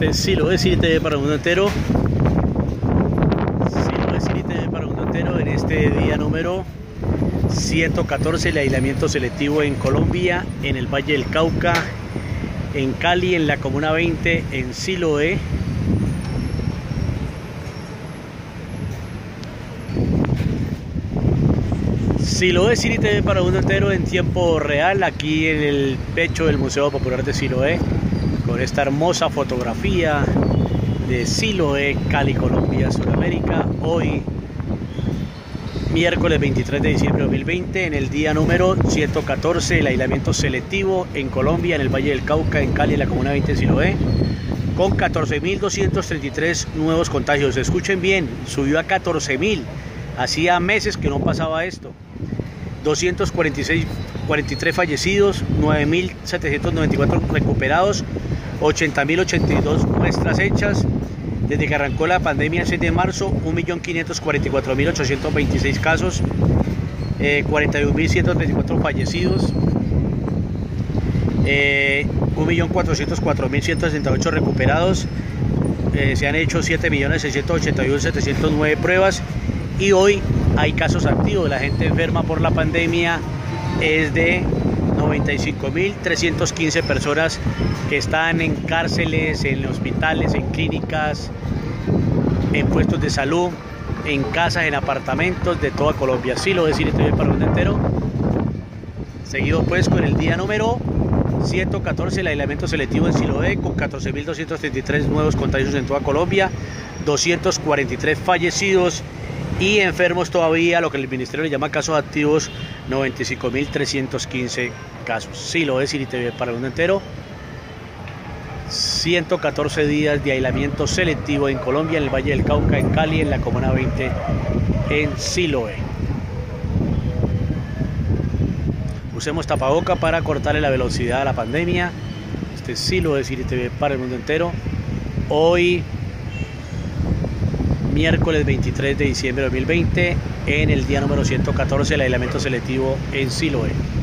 Este es Siloé City TV para el mundo entero. Siloé City TV para el mundo entero en este día número 114, el aislamiento selectivo en Colombia, en el Valle del Cauca, en Cali, en la Comuna 20, en Siloé. Siloé City TV para el mundo entero en tiempo real, aquí en el pecho del Museo Popular de Siloé, con esta hermosa fotografía de Siloé, Cali, Colombia, Sudamérica. Hoy, miércoles 23 de diciembre de 2020, en el día número 114, el aislamiento selectivo en Colombia, en el Valle del Cauca, en Cali, en la Comuna 20 de Siloé, con 14.233 nuevos contagios. Escuchen bien, subió a 14.000. Hacía meses que no pasaba esto. 243 fallecidos, 9.794 recuperados, 80.082 muestras hechas. Desde que arrancó la pandemia el 6 de marzo, 1.544.826 casos, 41.134 fallecidos, 1.404.168 recuperados. Se han hecho 7.681.709 pruebas. Y hoy hay casos activos. La gente enferma por la pandemia es de 95.315 personas que están en cárceles, en hospitales, en clínicas, en puestos de salud, en casas, en apartamentos de toda Colombia. Siloé City TV para el mundo entero. Seguido pues con el día número 114, el aislamiento selectivo en Siloé, con 14.233 nuevos contagios en toda Colombia, 243 fallecidos y enfermos todavía, lo que el ministerio le llama casos activos, 95.315 casos. Siloé City TV para el mundo entero. 114 días de aislamiento selectivo en Colombia, en el Valle del Cauca, en Cali, en la Comuna 20, en Siloé. Usemos tapaboca para cortarle la velocidad a la pandemia. Este es Siloé City TV para el mundo entero. Hoy, miércoles 23 de diciembre de 2020, en el día número 114, el aislamiento selectivo en Siloé.